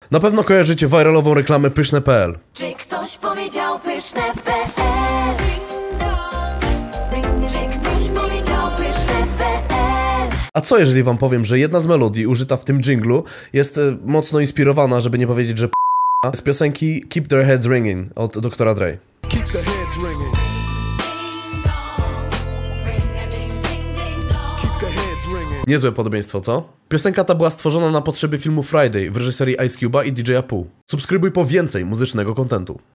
Na pewno kojarzycie viralową reklamę pyszne.pl. Czy ktoś powiedział pyszne.pl? Czy ktoś powiedział pyszne.pl? A co jeżeli wam powiem, że jedna z melodii użyta w tym dżinglu jest mocno inspirowana, żeby nie powiedzieć, że z piosenki Keep Their Heads Ringing od Dr. Dre. Keep the heads ringing. Keep the heads ringing. Niezłe podobieństwo, co? Piosenka ta była stworzona na potrzeby filmu Friday w reżyserii Ice Cube'a i DJ Pooh. Subskrybuj po więcej muzycznego kontentu.